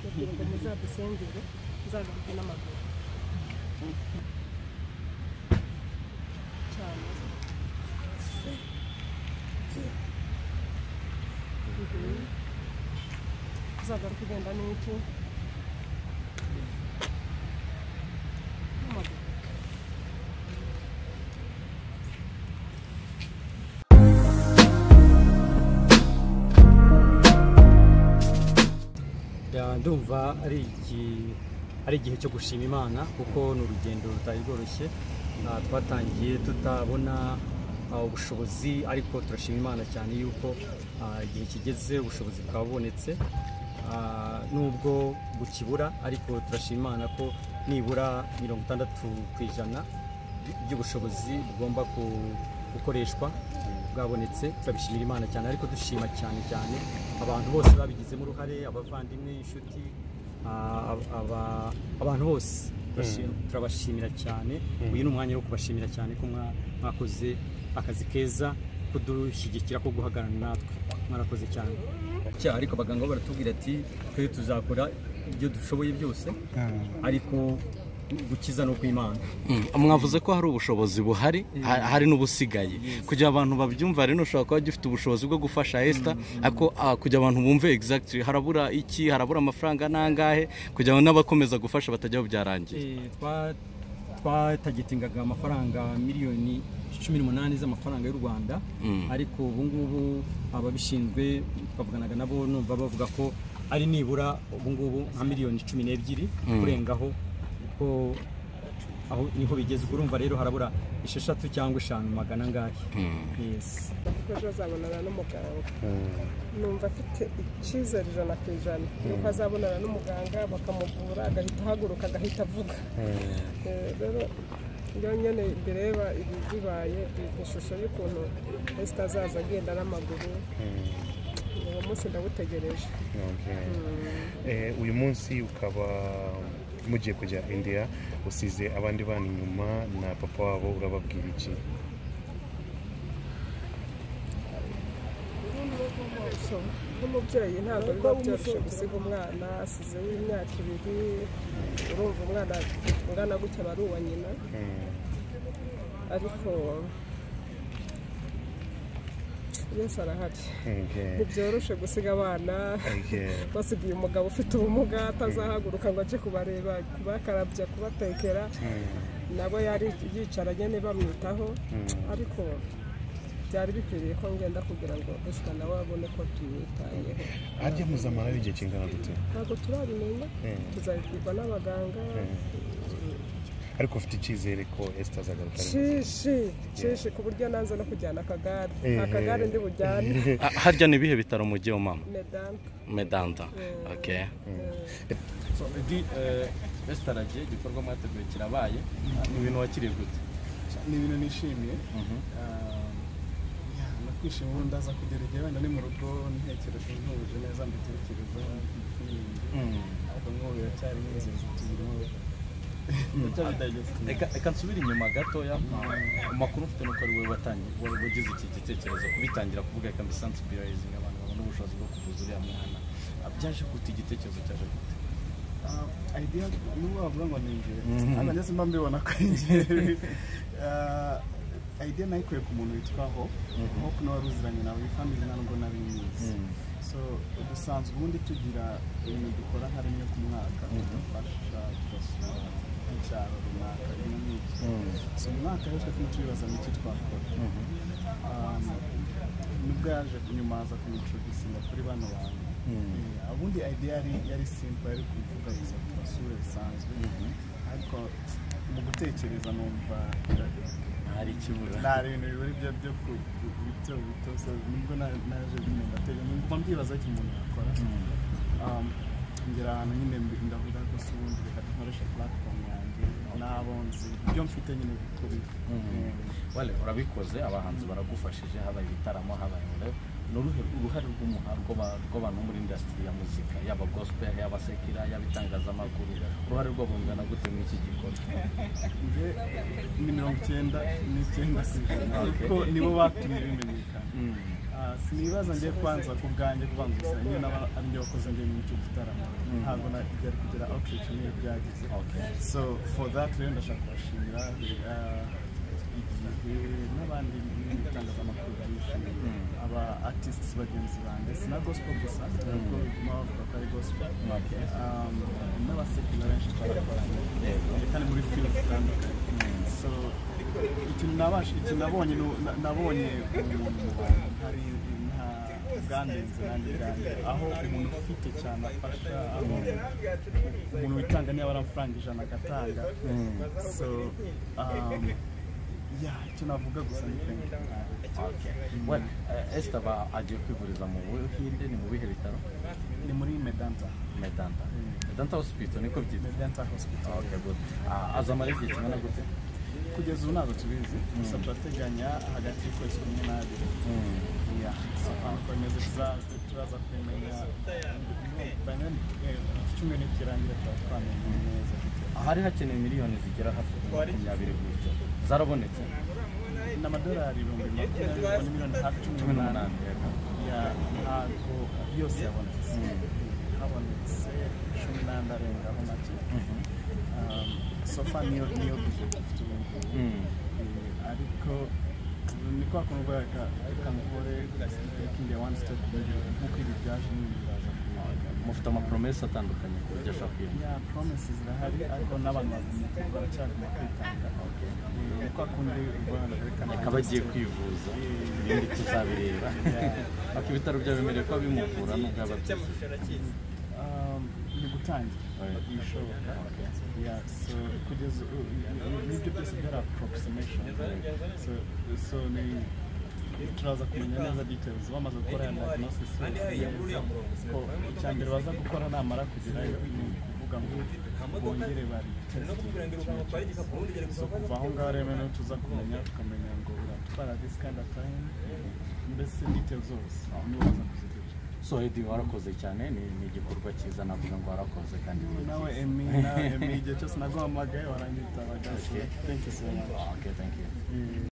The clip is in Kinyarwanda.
kugira ngo muzadusengere nzagaruke n'amaguru cyane nzagaruke ugenda n'iki n'amaguru. Ndumva ari igihe cyo gushima Imana kuko ni urugendo rutari rworoshye, twatangiye tutabona ubushobozi ariko turashima Imana cyane yuko igihe kigeze ubushobozi bwabonetse, nubwo bukibura ariko turashima Imana ko nibura 60% by'ubushobozi bugomba gukoreshwa bwabonetse. Turabishimira Imana cyane ariko dushima cyane abantu bose babigizemo uruhare, abavandimwe, inshuti, abantu bose turabashimira cyane. Uyu ni umwanya wo kubashimira cyane ko mwakoze akazi keza kudushyigikira ko guhagarana natwe, mwarakoze cyane. Ariko abaganga baratubwira ati twe tuzakora ibyo dushoboye byose ariko gukiza no kw'Imana. Mwavuze ko hari ubushobozi buhari, hari n'ubusigaye. Kugira abantu babyumva rero ushobora kuba gifite ubushobozi bwo gufasha Esther, ariko kugira abantu bumve exactly harabura iki, harabura amafaranga nangahe kugira ngo n'abakomeza gufasha batajyaho byarangiye. Twatagitingaga amafaranga miliyoni 18 z'amafaranga y'u Rwanda, ariko ubu ngubu ababishinzwe bavuganaga nabo numva bavuga ko ari nibura ubu ngubu nka miliyoni 12 kurengaho, ko aho niho bigeze. Urumva rero harabura 6 cyangwa 5 magana ngahe. Yes, kuko azabonana n'umuganga, numva afite icyizere 100% yuko azabonana n'umuganga bakamuvura agahita ahaguruka agahita avuga. Rero nyine bireba ibi bibaye ishusho y'ukuntu Esther azaza agenda n'amaguru. Uwo munsi ndawutegereje. Uyu munsi ukaba mugiye kujya India, usize abandi bana inyuma na papa wabo, urababwira iki? Nk'umubyeyi ntabwo biba byoroshye gusiga umwana asize w'imyaka 2, urumva umwana ungana gutya aba ari uwa nyina, ariko Yesu arahari. Ntibyoroshye gusiga abana basigiye umugabo ufite ubumuga atazahaguruka ngo aje kubareba, kubakarabya, kubatekera, nabo yari yicaranye ne bamwitaho, ariko byari bikwiriye ko ngenda kugira ngo Esther nawe abone ko tumwitayeho. Ajya muzamara igihe kingana gute? Ntabwo turabimenya, tuzabibwirwa n'abaganga. Ariko ufite icyizere ko Esther azagaruka? Shishi ku buryo nanze no kujyana akagare, akagare ndi bujyane. Harya ni bihe bitaro mugiye mama? Medanta. Okay. So Esther agiye gikorwa mwateguye kirabaye, ni ibintu wakiriye gute? Ni ibintu nishimiye. Nakwishimiye ubu ndaza kugera igihe wenda ni mu rugo ntekereje ntuje neza mbitekereza, ariko nk'ubu biracyari n'inzira tuzirimo. Reka nsubire inyuma gatoya. Amakuru mfite nuko ari wowe wagize iki gitekerezo kubitangira kuvuga reka mbisensibilize abantu babona ubushobozi bwo kuvuza uriya mwana. Byaje gute igitekerezo cyaje gute? Idea n'ubu bavuga ngo ni ingeri, hano ndetse mba mbibona ko ari ingeri. Idea nayikuye ku muntu witwa Hope nawe waruziranye nawe family ntabwo nabizi. So dusanzwe ubundi tugira ibintu dukora nka rimwe ku mwaka, dufasha tugasura icyaro runaka n'iki. So umwaka yose turibaza n'iki twakora. Nubwo yaje nyuma aza kumitroducinga kuri bano bantu. Ubundi idea yari simple, yari kuvuga gusa twasure bisanzwe, ariko mu gutekereza numva hari ikibura, nari ibintu biburi byo bito so nubwo naje bimengatega numva mbibaza ko umuntu yakora. Ngera ahantu nyine ndavuga ko se ubundi reka dukoresha platform yanjye n'abonzi ibyo mfite nyine kuri wale urabikoze, abahanzi baragufashije, habaye ibitaramo, habaye uruhare rw'abantu muri industry ya muzika, yaba gospel, yaba sekira, yaba itangazamakuru, uruhare rwabo rungana gute muri iki gikorwa? Ni 99% kuko nibo batumye bimenyekana. Sinibaza ngiye kwanza ku bwanjye kubanza nyine n'abandi bakoze ngiye mu cyo gitaramo, ntabwo byari kugira outreach niyo byagize so for that rero ndashaka kubashimira igihe n'abandi n'ibitangazamakuru byinshi aba artists bagenzi banjye sina gospel gusa nubwo bituma bavuga ko ari gospel n'abasekula benshi twarakoranye kandi muri film zitandukanye so ikintu nabonye umuntu mu bantu hari bwandenze nanjye bwanjye aho umuntu ufite cyane afasha umuntu witanga niba ari amafaranga 100 agatanga so icyo navuga gusa ni well Esther agiye kwivuriza mu Buhinde ni mu bihe bitaro ni muri Medanta hospital niko byitwa Medanta hospital okay good azamara igihe kingana gute kugeza ubu ntabwo tubizi gusa turateganya hagati y'ukwezi kumwe n'abiri so ntabwo bimeze turaza kumenya icyumweru nikirangira twamenya neza hari hakenewe miliyoni zigera hafi 20 gutyo zarabonetse n'amadolari 20,000 miliyoni hafi 18 ntabwo yose yabonetse habonetse 18 arengaho make sofa niyo dufite ariko ni kwa kuntu kamuvure taking one step nk'uko ibi byaje n'ibiraza mufite amapromesi atandukanye ku buryo ashaka kwirinda promises zirahari ariko n'abantu baracyaguma kwitanga ni kwa kundi Rwanda rwerekana akaba agiye kwivuza ibindi tuzabireba ariko ibitaro byabemereye ko bimuvura n'ubwo ababyuzuye ni gutangira ibishoboka so kugeza n'ibyo byose byari approximation so ni turaza kumenya neza details bamaze gukora ya diagnosis ko icyambere baza gukora namara kugerayo ni ukuvuga ngo bongere bari so kuva aho ngaho rero niho tuza tukamenya ngo uratwara this kind of time mbese details zose niho baza kuzigira so Eddie warakoze cyane ni igikorwa cyiza navuga ngo warakoze kandi nawe Emi igihe cyose naguhamagaye waranyitabaga thank you so much okay thank you